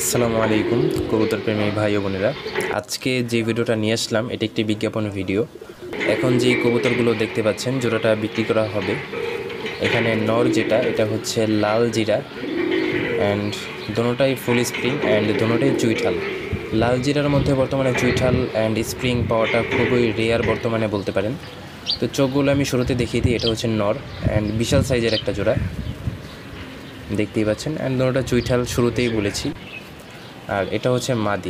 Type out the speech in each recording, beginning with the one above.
আসসালামু আলাইকুম কবুতর প্রেমী ভাই ও বোনেরা। আজকে যে ভিডিওটা নিয়ে আসলাম এটা একটি বিজ্ঞাপন ভিডিও। এখন যে কবুতরগুলো দেখতে পাচ্ছেন জোড়াটা বিক্রি করা হবে। এখানে নর যেটা এটা হচ্ছে লাল জিরা অ্যান্ড দোনোটাই ফুল স্প্রিং অ্যান্ড দোনোটাই চুইঠাল। লাল জিরার মধ্যে বর্তমানে চুইঠাল অ্যান্ড স্প্রিং পাওয়াটা খুবই রেয়ার বর্তমানে বলতে পারেন। তো চোখগুলো আমি শুরুতে দেখিয়ে দিই। এটা হচ্ছে নর অ্যান্ড বিশাল সাইজের একটা জোড়া দেখতেই পাচ্ছেন, অ্যান্ড দোনোটা চুইঠাল শুরুতেই বলেছি। আর এটা হচ্ছে মাদি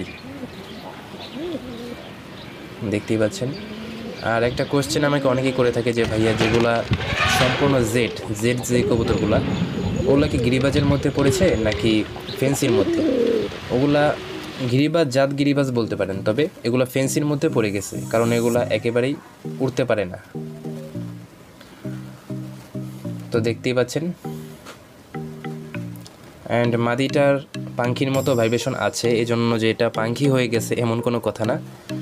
দেখতেই পাচ্ছেন। আর একটা কোশ্চেন আমাকে অনেকেই করে থাকে যে ভাইয়া যেগুলা সম্পূর্ণ জেড যে কবুতরগুলা ওগুলা কি গিরিবাজের মধ্যে পড়েছে নাকি ফেন্সির মধ্যে? ওগুলা গিরিবাজ জাত গিরিবাজ বলতে পারেন, তবে এগুলা ফেন্সির মধ্যে পড়ে গেছে কারণ এগুলা একেবারেই উড়তে পারে না। তো দেখতেই পাচ্ছেন, অ্যান্ড মাদিটার পাখির মতো ভাইব্রেশন আছে, এজন্য যে এটা পাখি হয়ে গেছে এমন কোনো কথা না।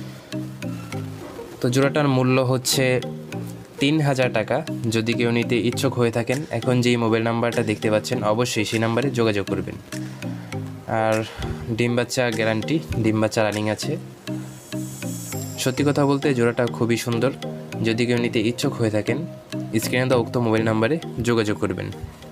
তো জোড়াটার মূল্য হচ্ছে 3000 টাকা। যদি কেউ নিতে ইচ্ছুক হয়ে থাকেন এখন যেই মোবাইল নাম্বারটা দেখতে পাচ্ছেন অবশ্যই সেই নাম্বারে যোগাযোগ করবেন। আর ডিম বাচ্চা গ্যারান্টি, ডিম বাচ্চা রানিং আছে। সত্যি কথা বলতে জোড়াটা খুবই সুন্দর। যদি কেউ নিতে ইচ্ছুক হয়ে থাকেন স্ক্রিনে দেওয়া উক্ত মোবাইল নাম্বারে যোগাযোগ করবেন।